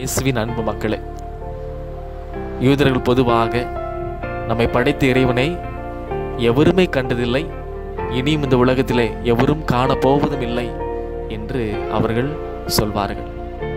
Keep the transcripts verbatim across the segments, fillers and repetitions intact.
இயேசுவின் அன்பு மக்களே, யூதர்கள் பொதுவாக நம்மை படைத்த இறைவனை எவருமே கண்டதில்லை, இனியும் இந்த உலகத்திலே எவரும் காணப்போவதும் இல்லை என்று அவர்கள் சொல்வார்கள்.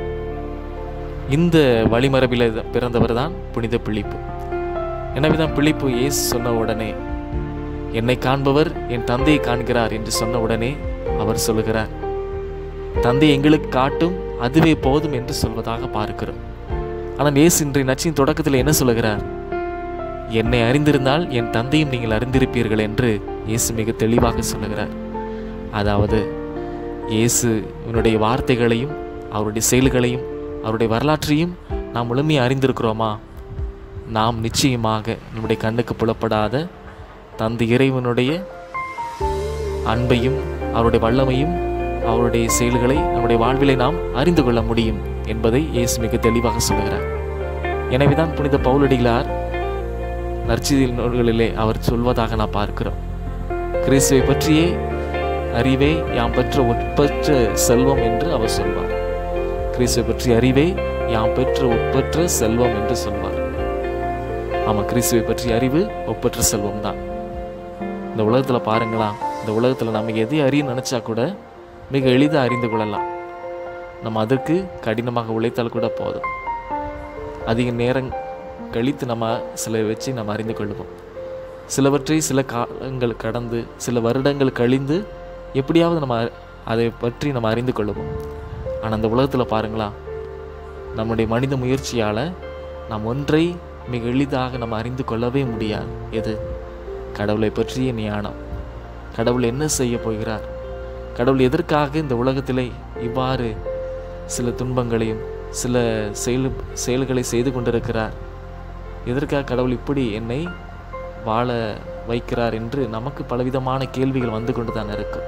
இந்த வழிமரபில் பிறந்தவர் தான் புனித பிலிப்பு. எனவேதான் பிலிப்பு இயேசு சொன்ன உடனே, என்னை காண்பவர் என் தந்தையை காண்கிறார் என்று சொன்ன உடனே அவர் சொல்லுகிறார், தந்தை எங்களுக்கு காட்டும், அதுவே போதும் என்று சொல்வதாக பார்க்கிறோம். ஆனால் இயேசு இன்றைய நச்சின் தொடக்கத்தில் என்ன சொல்லுகிறார்? என்னை அறிந்திருந்தால் என் தந்தையும் நீங்கள் அறிந்திருப்பீர்கள் என்று இயேசு மிக தெளிவாக சொல்லுகிறார். அதாவது இயேசு இவனுடைய வார்த்தைகளையும் அவருடைய செயல்களையும் அவருடைய வரலாற்றையும் நாம் முழுமையாக அறிந்திருக்கிறோமா? நாம் நிச்சயமாக நம்முடைய கண்ணுக்கு புலப்படாத தந்தை இறைவனுடைய அன்பையும் அவருடைய வல்லமையும் அவருடைய செயல்களை நம்முடைய வாழ்விலை நாம் அறிந்து கொள்ள முடியும் என்பதை இயேசு மிக தெளிவாக சொல்லுகிறார். எனவேதான் புனித பவுலடிகளார் நற்செய்தி நூல்களிலே அவர் சொல்வதாக நாம் பார்க்கிறோம், கிறிஸ்துவை பற்றியே அறிவே யாம் பெற்ற ஒப்பற்ற செல்வம் என்று அவர் சொல்வார். கிறிஸ்துவை பற்றிய அறிவே யாம் பெற்ற ஒப்பற்ற செல்வம் என்று சொல்வார். ஆமாம், கிறிஸ்துவை பற்றிய அறிவு ஒப்பற்ற செல்வம் தான். இந்த உலகத்தில் பாருங்களா, இந்த உலகத்தில் நம்ம எதை அறிய நினச்சா கூட மிக எளிதாக அறிந்து கொள்ளலாம். நம்ம அதற்கு கடினமாக உழைத்தால் கூட போதும். அதிக நேரம் கழித்து நம்ம சில வச்சு நம்ம அறிந்து கொள்வோம். சிலவற்றை சில காலங்கள் கடந்து சில வருடங்கள் கழிந்து எப்படியாவது நம்ம அதை பற்றி நம்ம அறிந்து கொள்வோம். ஆனால் அந்த உலகத்தில் பாருங்களா, நம்முடைய மனித முயற்சியால் நாம் ஒன்றை மிக எளிதாக நம்ம அறிந்து கொள்ளவே முடியாது. எது? கடவுளை பற்றிய ஞானம். கடவுள் என்ன செய்ய போகிறார், கடவுள் எதற்காக இந்த உலகத்திலே இவ்வாறு சில துன்பங்களையும் சில செயல் செயல்களை செய்து கொண்டிருக்கிறார், எதற்காக கடவுள் இப்படி என்னை வாழ வைக்கிறார் என்று நமக்கு பலவிதமான கேள்விகள் வந்து கொண்டு தான் இருக்கும்.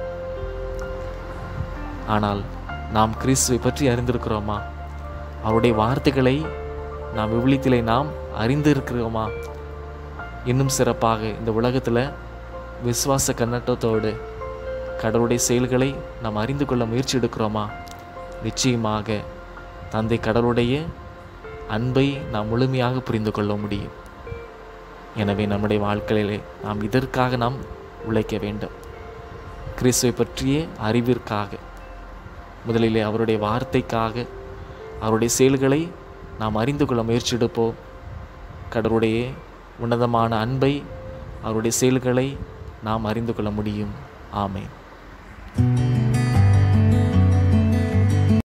ஆனால் நாம் கிறிஸ்துவை பற்றி அறிந்திருக்கிறோமா? அவருடைய வார்த்தைகளை நாம் விவிலியத்திலே நாம் அறிந்திருக்கிறோமா? இன்னும் சிறப்பாக இந்த உலகத்தில் விசுவாச கண்ணோட்டத்தோடு கடவுளுடைய செயல்களை நாம் அறிந்து கொள்ள முயற்சி எடுக்கிறோமா? நிச்சயமாக தந்தை கடவுளுடைய அன்பை நாம் முழுமையாக புரிந்து கொள்ள முடியும். எனவே நம்முடைய வாழ்க்கையிலே நாம் இதற்காக நாம் உழைக்க வேண்டும். கிறிஸ்துவை பற்றிய அறிவிற்காக, முதலிலே அவருடைய வார்த்தைக்காக, அவருடைய செயல்களை நாம் அறிந்து கொள்ள முயற்சி எடுப்போம். கடவுளுடைய உன்னதமான அன்பை, அவருடைய செயல்களை நாம் அறிந்து கொள்ள முடியும். ஆமென்.